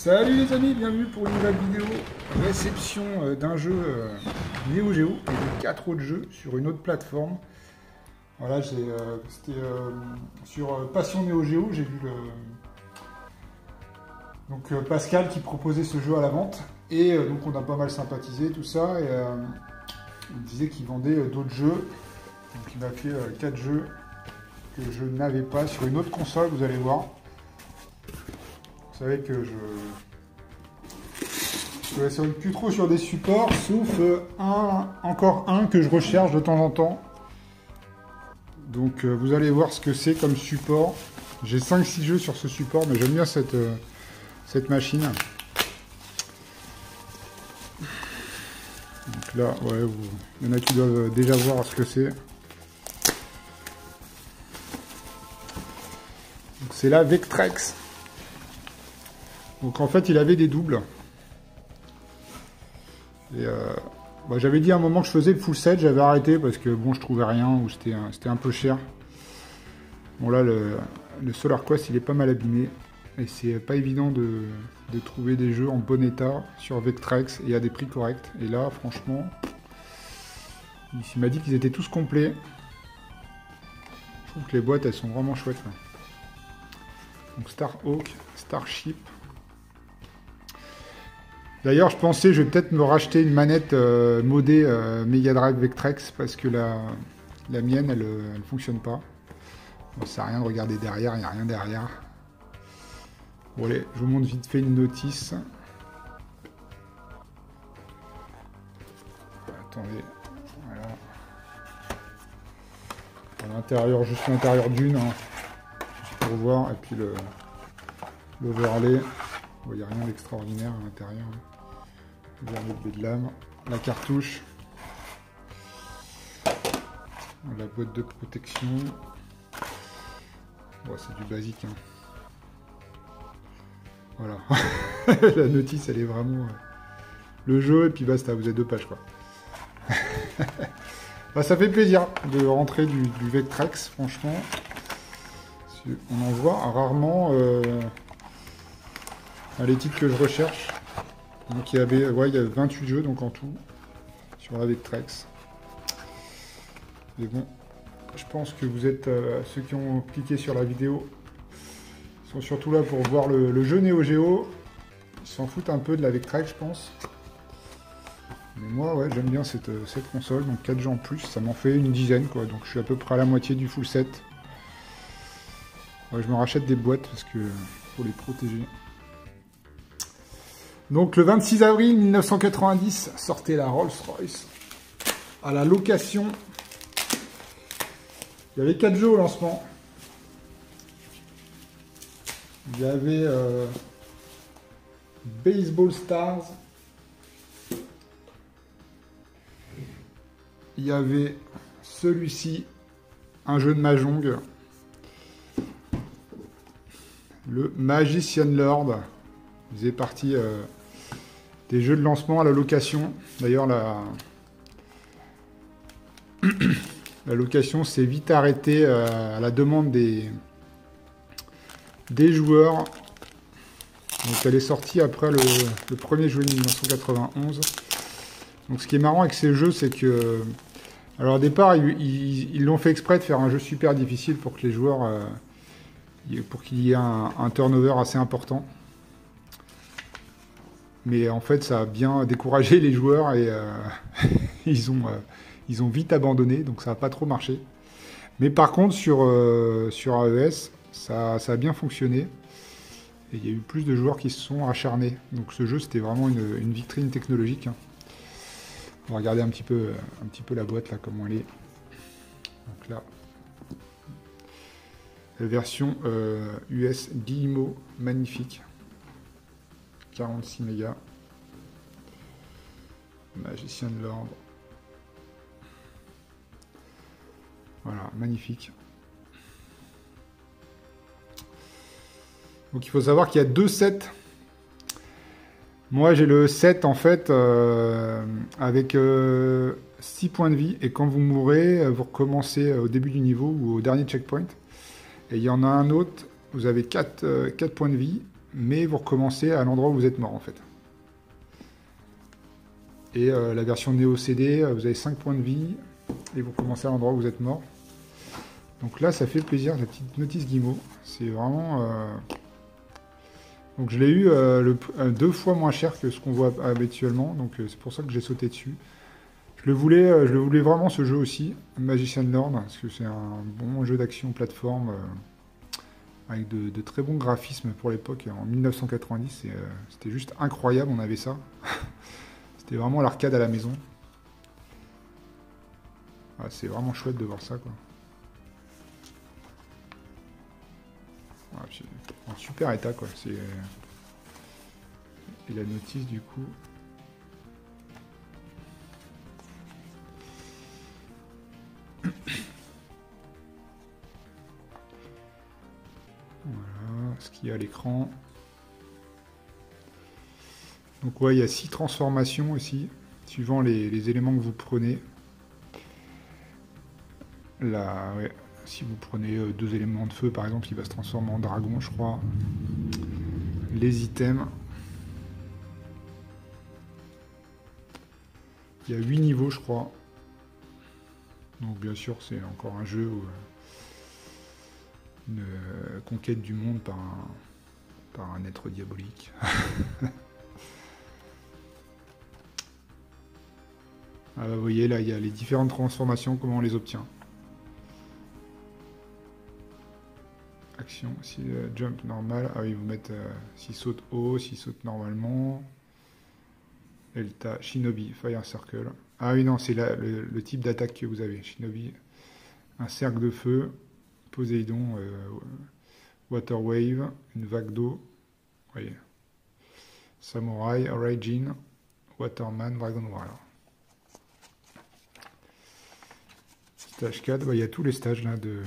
Salut les amis, bienvenue pour une nouvelle vidéo réception d'un jeu Neo Geo et de 4 autres jeux sur une autre plateforme. Voilà, c'était sur Passion Neo Geo, j'ai vu Pascal qui proposait ce jeu à la vente et donc on a pas mal sympathisé tout ça et il me disait qu'il vendait d'autres jeux. Donc il m'a fait 4 jeux que je n'avais pas sur une autre console, vous allez voir. Vous savez que je suis plus trop sur des supports, sauf encore un que je recherche de temps en temps. Donc vous allez voir ce que c'est comme support. J'ai 5-6 jeux sur ce support, mais j'aime bien cette machine. Donc là, ouais, il y en a qui doivent déjà voir ce que c'est. C'est la Vectrex. Donc en fait, il avait des doubles. Et j'avais dit à un moment que je faisais le full set, j'avais arrêté parce que bon, je trouvais rien ou c'était un peu cher. Bon là, le Solar Quest, il est pas mal abîmé et c'est pas évident de trouver des jeux en bon état sur Vectrex et à des prix corrects. Et là, franchement, il m'a dit qu'ils étaient tous complets. Je trouve que les boîtes, elles sont vraiment chouettes là. Donc Starhawk, Starship. D'ailleurs, je pensais, je vais peut-être me racheter une manette modée Mega Drive Vectrex parce que la mienne, elle fonctionne pas. Bon, ça sert à rien de regarder derrière, il n'y a rien derrière. Bon, allez, je vous montre vite fait une notice. Attendez, voilà. À l'intérieur, juste l'intérieur d'une, hein, juste pour voir, et puis l'overlay. Bon, il n'y a rien d'extraordinaire à l'intérieur. De lame, la cartouche, la boîte de protection. Bon, c'est du basique. Hein. Voilà. La notice, elle est vraiment le jeu et puis basta, vous avez 2 pages quoi. Ça fait plaisir de rentrer du Vectrex, franchement. On en voit rarement les titres que je recherche. Donc il y avait 28 jeux donc en tout sur la Vectrex. Mais bon, je pense que vous êtes ceux qui ont cliqué sur la vidéo sont surtout là pour voir le jeu Neo Geo. Ils s'en foutent un peu de la Vectrex, je pense. Mais moi, ouais, j'aime bien cette console. Donc 4 jeux en plus, ça m'en fait une dizaine quoi. Donc je suis à peu près à la moitié du full set. Ouais, je me rachète des boîtes parce que pour les protéger. Donc le 26 avril 1990 sortait la Rolls-Royce à la location. Il y avait 4 jeux au lancement. Il y avait Baseball Stars. Il y avait celui-ci, un jeu de Mahjong. Le Magician Lord. Il faisait partie des jeux de lancement à la location. D'ailleurs, la location s'est vite arrêtée à la demande des joueurs. Donc, elle est sortie après le 1er juillet 1991. Donc, ce qui est marrant avec ces jeux, c'est que... Alors, au départ, ils l'ont fait exprès de faire un jeu super difficile pour que les joueurs... pour qu'il y ait un turnover assez important. Mais en fait, ça a bien découragé les joueurs et ils ont vite abandonné, donc ça n'a pas trop marché. Mais par contre, sur AES, ça a bien fonctionné. Et il y a eu plus de joueurs qui se sont acharnés. Donc ce jeu, c'était vraiment une vitrine technologique. On va regarder un petit peu la boîte, là, comment elle est. Donc là, la version US Guillemot, magnifique. 46 mégas. Magician Lord. Voilà, magnifique. Donc il faut savoir qu'il y a 2 sets. Moi j'ai le set en fait avec 6 points de vie. Et quand vous mourrez, vous recommencez au début du niveau ou au dernier checkpoint. Et il y en a un autre, vous avez 4 points de vie. mais vous recommencez à l'endroit où vous êtes mort en fait. Et la version Neo CD, vous avez 5 points de vie, et vous recommencez à l'endroit où vous êtes mort. Donc là, ça fait plaisir, la petite notice Guimau. C'est vraiment... Donc je l'ai eu 2 fois moins cher que ce qu'on voit habituellement, donc c'est pour ça que j'ai sauté dessus. Je le voulais vraiment ce jeu aussi, Magician Lord, parce que c'est un bon jeu d'action plateforme avec de très bons graphismes pour l'époque. En 1990, c'était juste incroyable, on avait ça. C'était vraiment l'arcade à la maison. Ah, c'est vraiment chouette de voir ça, quoi. Ah, en super état, quoi. Et la notice, du coup... Voilà ce qu'il y a à l'écran. Donc ouais, il y a 6 transformations aussi, suivant les éléments que vous prenez. Là, ouais, si vous prenez 2 éléments de feu, par exemple, il va se transformer en dragon, je crois. Les items. Il y a 8 niveaux, je crois. Donc bien sûr, c'est encore un jeu où une conquête du monde par un être diabolique. Ah, vous voyez, là, il y a les différentes transformations, comment on les obtient. Action, si jump normal, ah oui, vous mettez s'il saute haut, s'il saute normalement. Delta, Shinobi, Fire Circle. Ah oui, non, c'est le type d'attaque que vous avez. Shinobi, un cercle de feu. Poséidon, Water Wave, une vague d'eau. Oui. Samouraï, Raijin, Waterman, Dragon Warrior. Stage 4, bah, il y a tous les stages là de...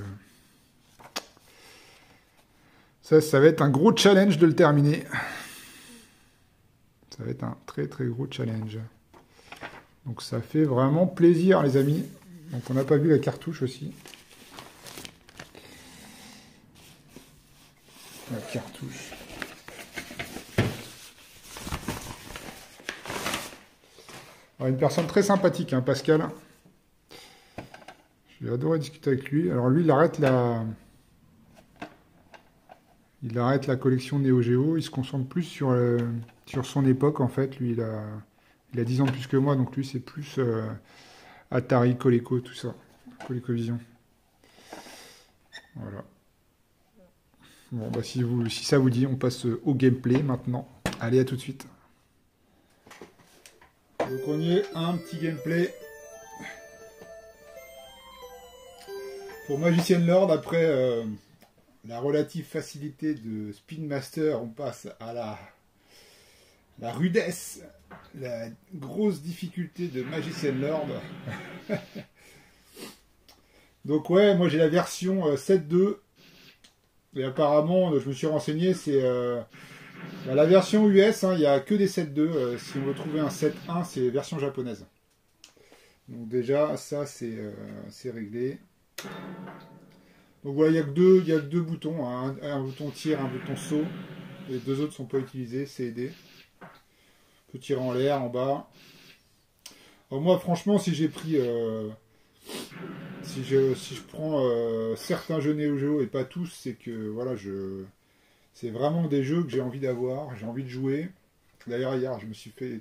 Ça va être un gros challenge de le terminer. Ça va être un très très gros challenge. Donc ça fait vraiment plaisir les amis. Donc on n'a pas vu la cartouche aussi. La cartouche. Alors, une personne très sympathique, hein, Pascal. J'ai adoré discuter avec lui. Alors lui, il arrête la collection Neo Geo. Il se concentre plus sur son époque, en fait. Lui, il a 10 ans de plus que moi, donc lui, c'est plus Atari, Coleco, tout ça. ColecoVision. Voilà. Bon, bah si ça vous dit, on passe au gameplay maintenant. Allez, à tout de suite. Donc on y est, un petit gameplay. Pour Magician Lord, après la relative facilité de Spin Master, on passe à la rudesse, la grosse difficulté de Magician Lord. Donc ouais, moi j'ai la version 7.2. Et apparemment, je me suis renseigné, c'est la version US, hein, il n'y a que des 7.2. Si on veut trouver un 7.1, c'est version japonaise. Donc déjà, ça c'est réglé. Donc voilà, il n'y a que deux boutons, hein, un bouton tir, un bouton saut. Les deux autres ne sont pas utilisés, C et D. On peut tirer en l'air, en bas. Alors moi, franchement, si j'ai pris... si je prends certains jeux Neo Geo et pas tous, c'est que voilà, c'est vraiment des jeux que j'ai envie d'avoir, j'ai envie de jouer. D'ailleurs hier, je me suis fait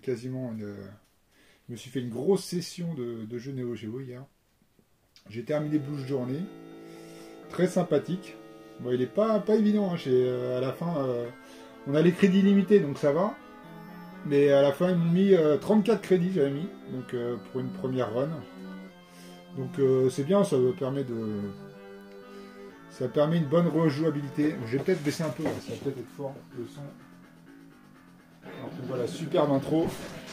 une grosse session de jeux Neo Geo hier. J'ai terminé Blue Journey, très sympathique. Bon, il est pas évident, hein, à la fin, on a les crédits limités, donc ça va. Mais à la fin, ils m'ont mis 34 crédits, j'avais mis, donc pour une première run. Donc c'est bien, ça permet une bonne rejouabilité. Je vais peut-être baisser un peu, là, ça va peut-être être fort le son. Alors on voit la superbe intro.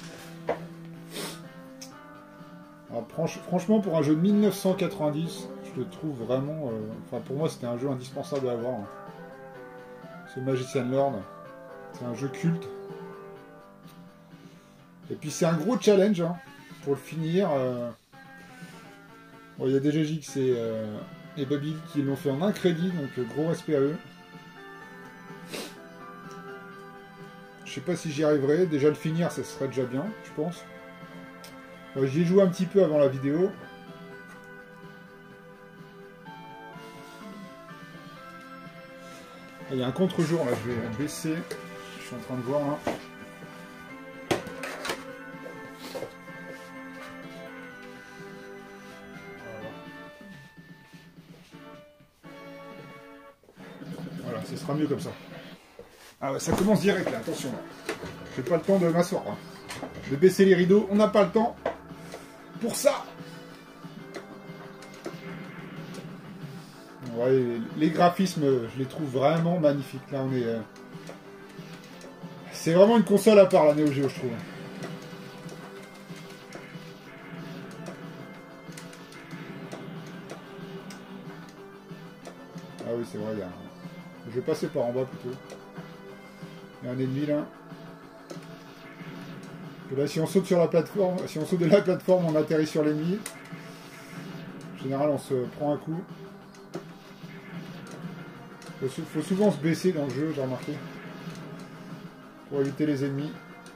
Alors, franchement, pour un jeu de 1990, je le trouve vraiment... enfin, pour moi, c'était un jeu indispensable à avoir. Hein. Ce Magician Lord, c'est un jeu culte. Et puis c'est un gros challenge, hein, pour le finir. Bon, il y a déjà JX et Bobby qui l'ont fait en un crédit, donc gros respect à eux. sais pas si j'y arriverai. Déjà le finir, ça serait déjà bien, je pense. J'y ai joué un petit peu avant la vidéo. Il y a un contre-jour là, je vais baisser. Je suis en train de voir là. Voilà, ce sera mieux comme ça. Ah ouais, ça commence direct là, attention là. J'ai pas le temps de m'asseoir là. De baisser les rideaux, on n'a pas le temps pour ça. Ouais, les graphismes, je les trouve vraiment magnifiques. Là, on est. C'est vraiment une console à part la Neo Geo, je trouve. Ah oui, c'est vrai, il y a. Je vais passer par en bas plutôt. Il y a un ennemi là. Et là, si on saute sur la plateforme, si on saute de la plateforme, on atterrit sur l'ennemi. En général, on se prend un coup. Faut souvent se baisser dans le jeu, j'ai remarqué. Pour éviter les ennemis.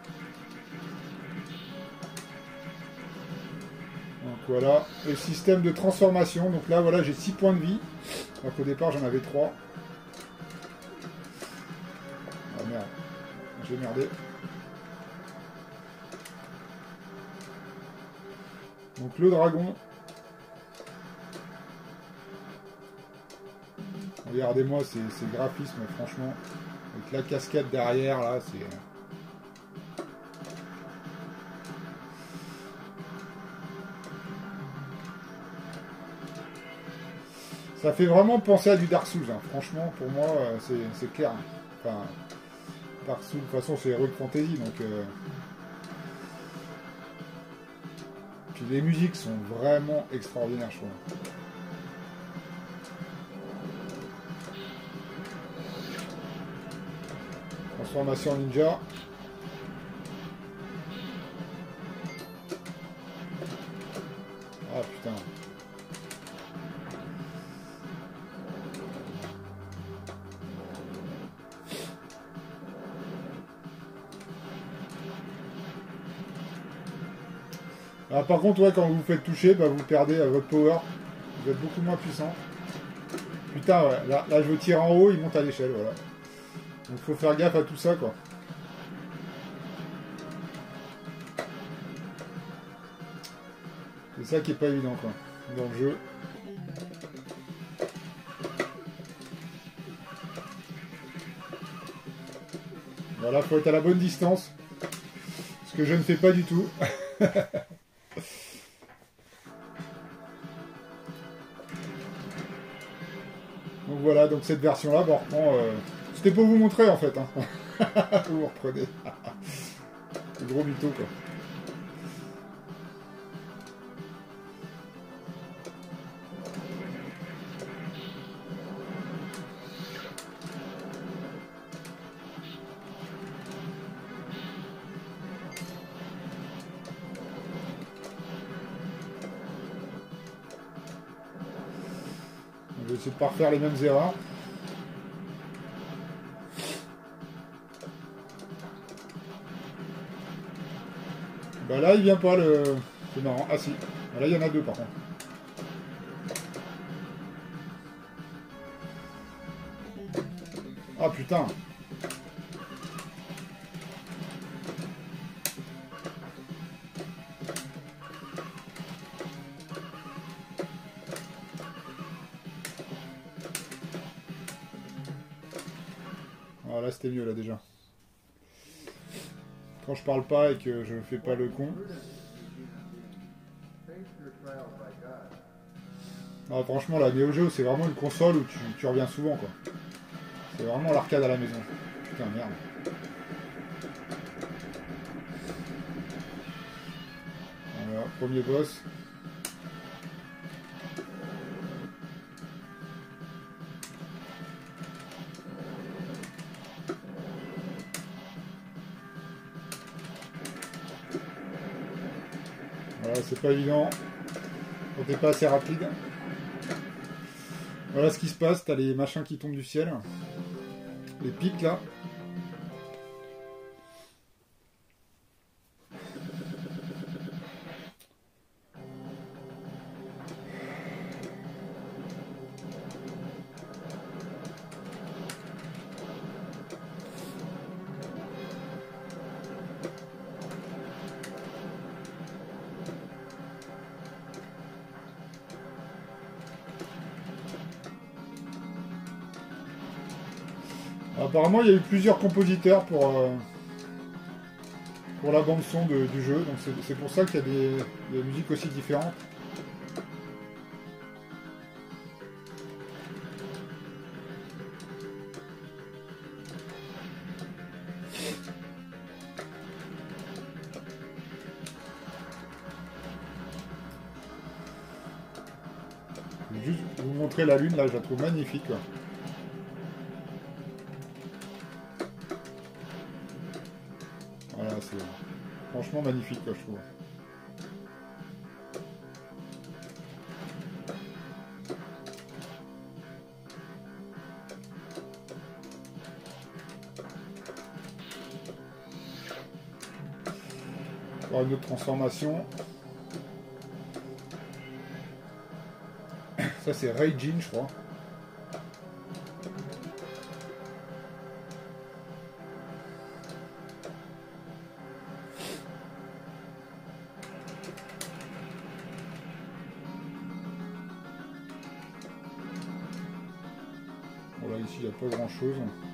Donc voilà, le système de transformation. Donc là, voilà, j'ai 6 points de vie. Alors qu'au départ, j'en avais 3. Ah merde, j'ai merdé. Donc le dragon. Regardez-moi ces graphismes, franchement. Avec la cascade derrière, là, c'est... Ça fait vraiment penser à du Dark Souls, hein. Franchement, pour moi, c'est clair. Enfin, Dark Souls, de toute façon, c'est Heroic Fantasy, donc... Puis les musiques sont vraiment extraordinaires, je trouve. Transformation ninja. Ah putain. Ah, par contre, ouais, quand vous vous faites toucher, bah, vous perdez votre power. Vous êtes beaucoup moins puissant. Putain, ouais, là je veux tirer en haut, il monte à l'échelle, voilà. Donc faut faire gaffe à tout ça, quoi. C'est ça qui est pas évident, quoi, dans le jeu. Voilà, faut être à la bonne distance. Ce que je ne fais pas du tout. Donc voilà, donc cette version-là, bah, on reprend... C'était pour vous montrer, en fait. Hein. Vous reprenez. Le gros mytho, quoi. Je vais essayer de ne pas refaire les mêmes erreurs. Bah là, il vient pas le... C'est marrant. Ah si. Là, il y en a deux, par contre. Ah putain. Ah là, c'était mieux, là, déjà. Quand je parle pas et que je fais pas le con. Ah, franchement, la Neo Geo, c'est vraiment une console où tu reviens souvent, quoi. C'est vraiment l'arcade à la maison. Putain, merde. Voilà, premier boss. Voilà, c'est pas évident. Quand t'es pas assez rapide. Voilà ce qui se passe, t'as les machins qui tombent du ciel. Les pics là. Apparemment, il y a eu plusieurs compositeurs pour la bande-son du jeu, donc c'est pour ça qu'il y a des musiques aussi différentes. Je vais juste vous montrer la lune, là, je la trouve magnifique, quoi. Voilà, c'est franchement magnifique, quoi, je trouve. Encore une autre transformation. Ça, c'est Raijin, je crois. Voilà, ici, il n'y a pas grand-chose.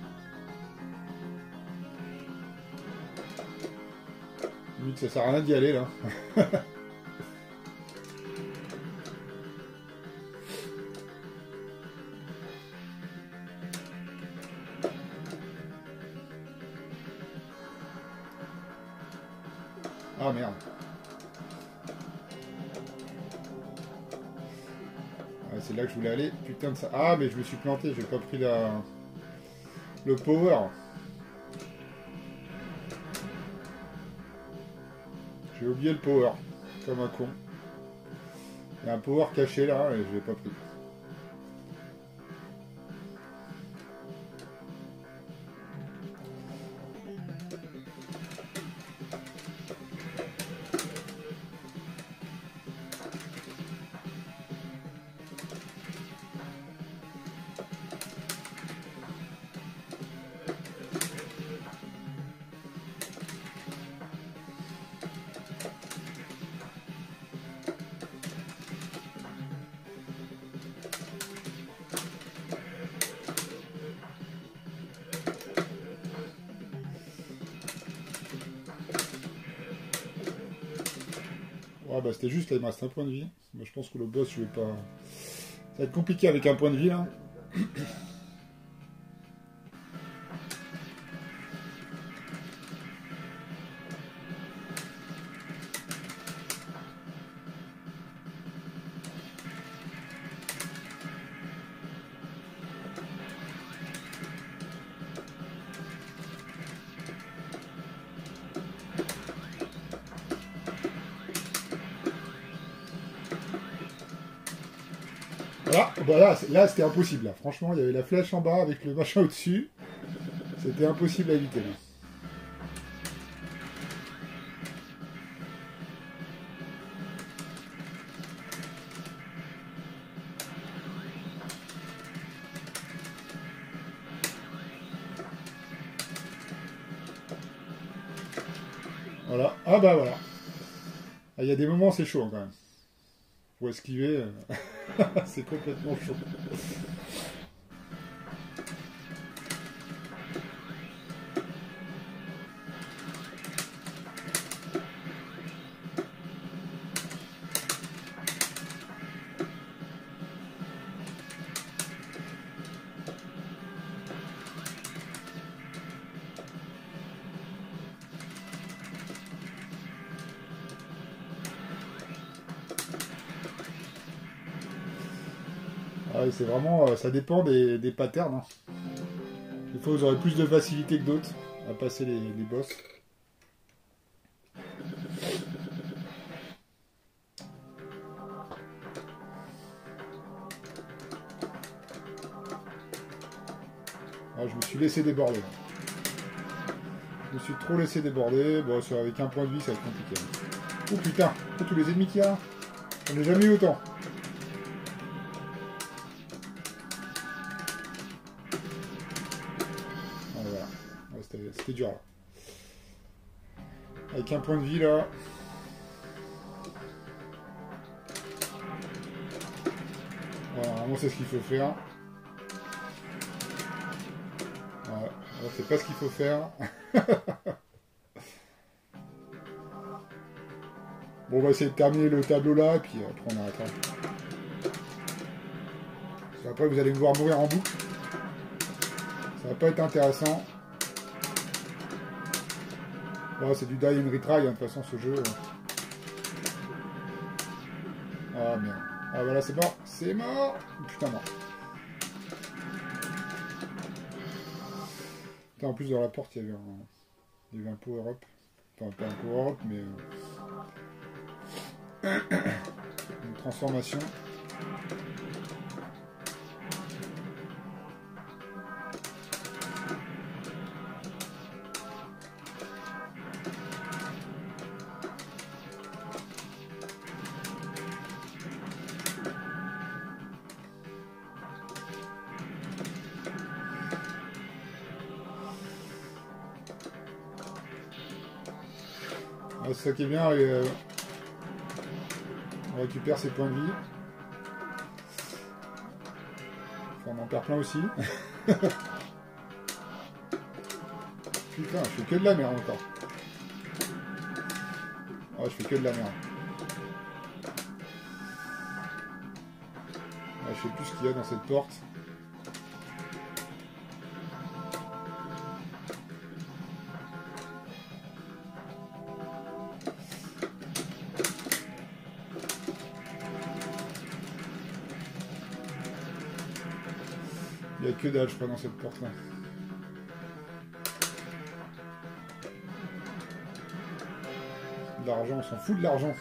Limite, ça sert à rien d'y aller, là. Ah merde. Ah, c'est là que je voulais aller. Putain de ça. Ah mais je me suis planté, j'ai pas pris le power. J'ai oublié le power. Comme un con. Il y a un power caché là et je l'ai pas pris. Ouais, bah c'était juste là, il me reste un point de vie. Moi, je pense que le boss, je vais pas. Ça va être compliqué avec un point de vie là. Voilà, bah là c'était impossible. Là. Franchement, il y avait la flèche en bas avec le machin au-dessus. C'était impossible à éviter. Là. Voilà. Ah bah voilà. Ah, il y a des moments c'est chaud quand même. Pour esquiver, c'est complètement chaud. Ah, c'est vraiment, ça dépend des patterns. Hein. Des fois, vous aurez plus de facilité que d'autres à passer les boss. Ah, je me suis laissé déborder. Je me suis trop laissé déborder. Bon, avec un point de vie, ça va être compliqué. Oh putain, oh, tous les ennemis qu'il y a. J'en ai jamais eu autant. Ah, voilà. Ouais, c'était dur là. Avec un point de vie là. Voilà, vraiment c'est ce qu'il faut faire. Ouais, C'est pas ce qu'il faut faire. Bon, on va essayer de terminer le tableau là, et puis après on arrêtera. Parce qu'après vous allez me voir mourir en boucle. Ça va pas être intéressant. Bon, c'est du die and retry, hein, de toute façon ce jeu. Ah merde. Ah voilà, c'est mort. C'est mort. Putain, mort. Putain, en plus dans la porte, il y avait un power-up. Enfin, pas un power-up, mais... une transformation. Ah, c'est ça qui est bien, on récupère ses points de vie. Enfin, on en perd plein aussi. Putain, je fais que de la merde encore. Ah, je fais que de la merde. Ah, je sais plus ce qu'il y a dans cette porte. Il n'y a que dalle, je crois, dans cette porte-là. De l'argent, on s'en fout de l'argent.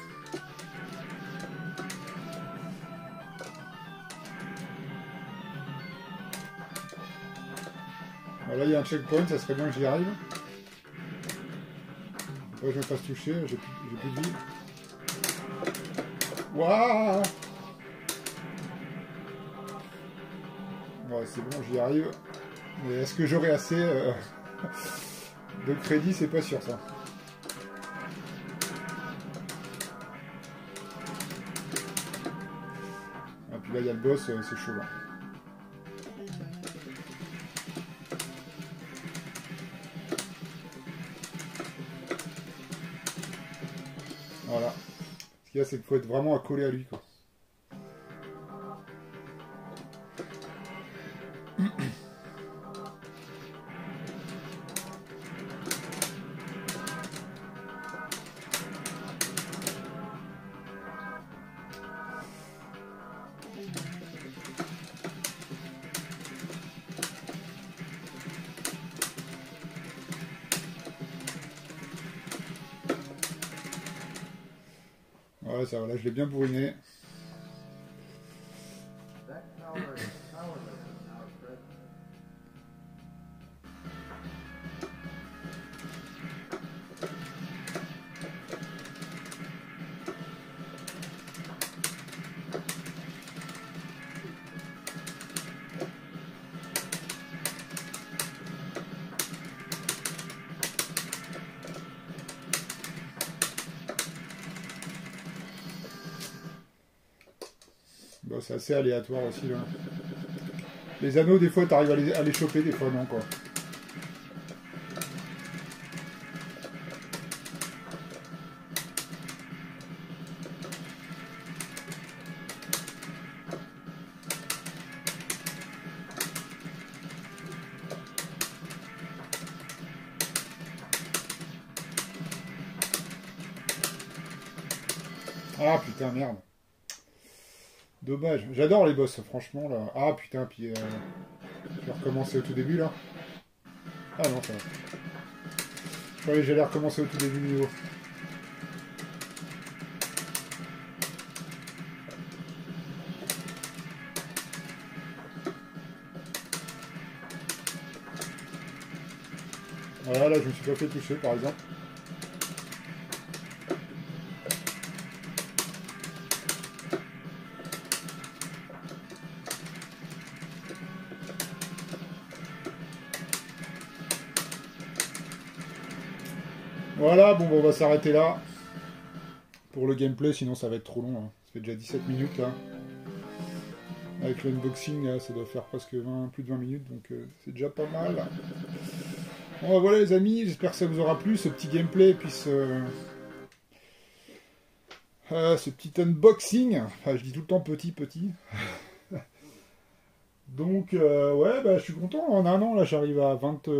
Voilà, il y a un checkpoint, ça serait bien que j'y arrive. Faut pas que je me fasse toucher, j'ai plus de vie. Waouh! Ouais, c'est bon, j'y arrive. Mais est-ce que j'aurai assez de crédit? C'est pas sûr, ça. Et puis là, il y a le boss, c'est chaud, là. Voilà. Ce qu'il y a, c'est qu'il faut être vraiment accolé à lui, quoi. Voilà, ça, voilà, je l'ai bien bourriné. Bon, c'est assez aléatoire aussi, là. Les anneaux, des fois, t'arrives à les choper, des fois, non, quoi. Ah, putain, merde. Dommage. J'adore les boss, franchement, là. Ah, putain, puis... je vais recommencer au tout début, là. Ah non, ça va. Je croyais que j'allais recommencer au tout début du niveau. Voilà, là, je me suis pas fait toucher, par exemple. Voilà, bon, on va s'arrêter là pour le gameplay, sinon ça va être trop long. Hein. Ça fait déjà 17 minutes là. Avec l'unboxing, ça doit faire presque plus de 20 minutes, donc c'est déjà pas mal. Bon, voilà les amis, j'espère que ça vous aura plu, ce petit gameplay, puis ce petit unboxing. Enfin, je dis tout le temps petit. Donc, ouais, bah, je suis content. En un an, là, j'arrive à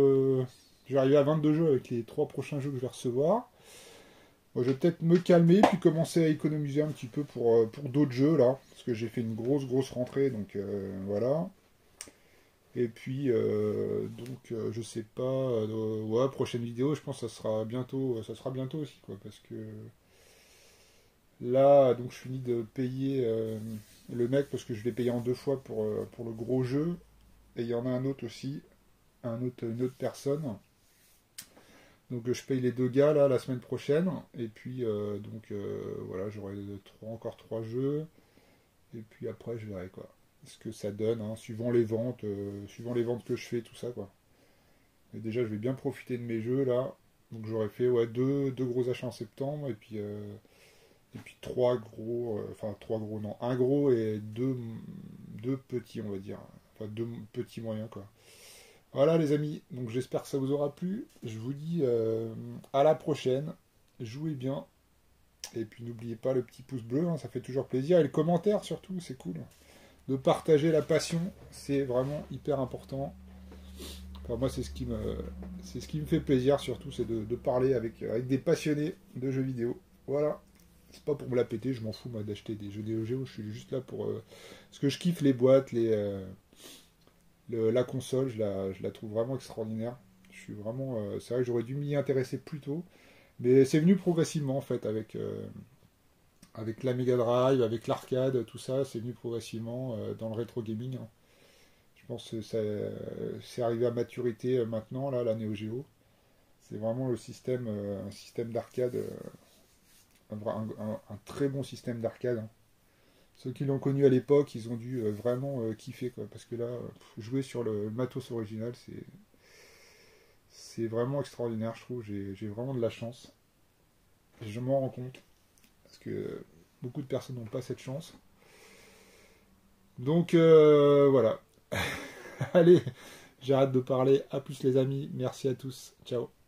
22 jeux avec les 3 prochains jeux que je vais recevoir. Moi, je vais peut-être me calmer, puis commencer à économiser un petit peu pour d'autres jeux, là. Parce que j'ai fait une grosse rentrée, donc voilà. Et puis, je sais pas. Ouais, prochaine vidéo, je pense que ça sera bientôt aussi, quoi. Parce que là, donc, je finis de payer le mec, parce que je l'ai payé en 2 fois pour le gros jeu. Et il y en a un autre aussi, une autre personne. Donc je paye les 2 gars là la semaine prochaine. Et puis voilà, j'aurai encore 3 jeux. Et puis après je verrai quoi. Ce que ça donne, hein, suivant les ventes que je fais, tout ça quoi. Et déjà je vais bien profiter de mes jeux là. Donc j'aurais fait ouais, deux gros achats en septembre. Et puis 3 gros, enfin 3 gros non, un gros et deux petits on va dire. Enfin 2 petits moyens quoi. Voilà les amis, donc j'espère que ça vous aura plu. Je vous dis à la prochaine. Jouez bien. Et puis n'oubliez pas le petit pouce bleu, hein, ça fait toujours plaisir. Et le commentaire surtout, c'est cool. De partager la passion, c'est vraiment hyper important. Enfin, moi c'est ce qui me fait plaisir surtout, c'est de parler avec des passionnés de jeux vidéo. Voilà. C'est pas pour me la péter, je m'en fous moi d'acheter des jeux Neo Geo, je suis juste là pour... parce que je kiffe les boîtes, la console, je la trouve vraiment extraordinaire. Je suis vraiment, c'est vrai que j'aurais dû m'y intéresser plus tôt, mais c'est venu progressivement en fait avec la Mega Drive, avec l'arcade, tout ça, c'est venu progressivement dans le rétro gaming, hein. Je pense que c'est arrivé à maturité maintenant là, la Neo Geo. C'est vraiment un système d'arcade, un très bon système d'arcade, hein. Ceux qui l'ont connu à l'époque, ils ont dû vraiment kiffer quoi, parce que là, jouer sur le matos original, c'est vraiment extraordinaire, je trouve. J'ai vraiment de la chance. Je m'en rends compte parce que beaucoup de personnes n'ont pas cette chance. Donc voilà. Allez, j'arrête de parler. À plus les amis. Merci à tous. Ciao.